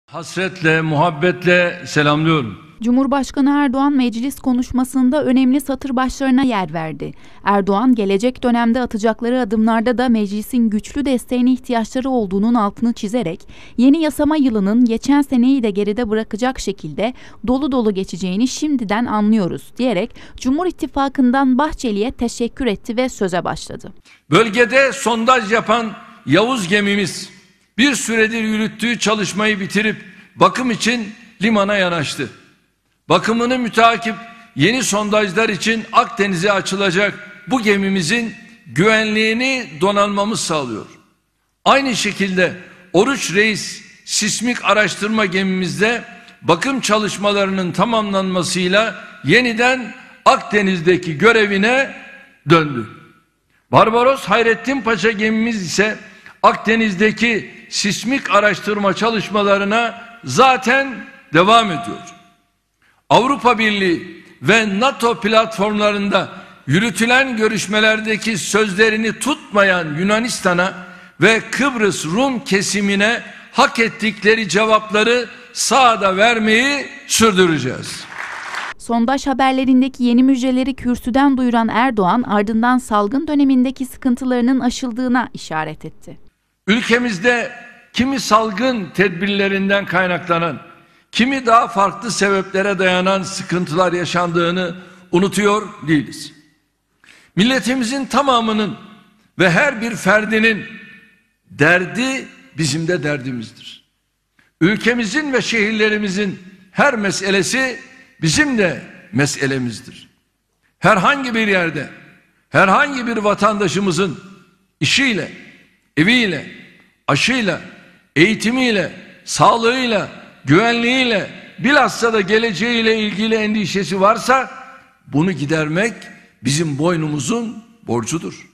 Hasretle, muhabbetle selamlıyorum. Cumhurbaşkanı Erdoğan meclis konuşmasında önemli satır başlarına yer verdi. Erdoğan, gelecek dönemde atacakları adımlarda da meclisin güçlü desteğine ihtiyaçları olduğunun altını çizerek, yeni yasama yılının geçen seneyi de geride bırakacak şekilde dolu dolu geçeceğini şimdiden anlıyoruz diyerek Cumhur İttifakı'ndan Bahçeli'ye teşekkür etti ve söze başladı. Bölgede sondaj yapan Yavuz gemimiz bir süredir yürüttüğü çalışmayı bitirip bakım için limana yanaştı. Bakımını müteakip yeni sondajlar için Akdeniz'e açılacak bu gemimizin güvenliğini donanmamız sağlıyor. Aynı şekilde Oruç Reis sismik araştırma gemimizde bakım çalışmalarının tamamlanmasıyla yeniden Akdeniz'deki görevine döndü. Barbaros Hayrettin Paşa gemimiz ise Akdeniz'deki sismik araştırma çalışmalarına zaten devam ediyor. Avrupa Birliği ve NATO platformlarında yürütülen görüşmelerdeki sözlerini tutmayan Yunanistan'a ve Kıbrıs Rum kesimine hak ettikleri cevapları sahada vermeyi sürdüreceğiz. Sondaj haberlerindeki yeni müjdeleri kürsüden duyuran Erdoğan, ardından salgın dönemindeki sıkıntılarının aşıldığına işaret etti. Ülkemizde kimi salgın tedbirlerinden kaynaklanan, kimi daha farklı sebeplere dayanan sıkıntılar yaşandığını unutuyor değiliz. Milletimizin tamamının ve her bir ferdinin derdi bizim de derdimizdir. Ülkemizin ve şehirlerimizin her meselesi bizim de meselemizdir. Herhangi bir yerde, herhangi bir vatandaşımızın işiyle, eviyle, aşıyla, eğitimiyle, sağlığıyla, güvenliğiyle, bilhassa da geleceğiyle ilgili endişesi varsa bunu gidermek bizim boynumuzun borcudur.